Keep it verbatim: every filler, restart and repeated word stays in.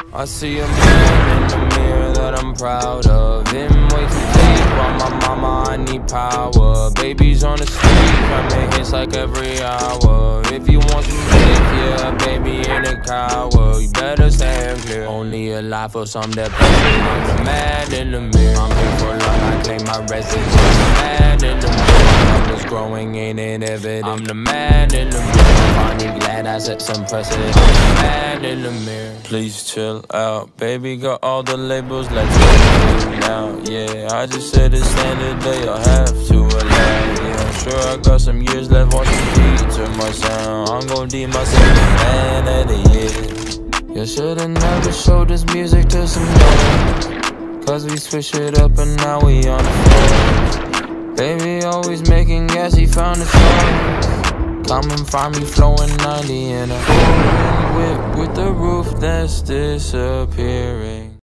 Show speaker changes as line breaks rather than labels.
I see a man in the mirror that I'm proud of. Him way too deep on my mama, I need power. Babies on the street, I make hits like every hour. If you want some dick, yeah, baby ain't a coward. You better stand clear, only alive for some depression. I'm the man in the mirror, I'm here for long, I claim my residence. I'm the man in the mirror, I'm just growing, ain't it evident? I'm the man in the mirror, I'm finally glad I set some precedent. I'm the man in the mirror, please chill out. Baby got all the labels, let's get it now. Yeah, I just said it's standard, they'll have to allow. Yeah, I'm sure I got some years left, watch the beat to my sound. I'm gon' deem myself the man of the year. You should've never showed this music to somebody, cause we switch it up and now we on the floor. Baby always making gas, he found the song. Come and find me flowing ninety in a foreign whip with the roof that's disappearing.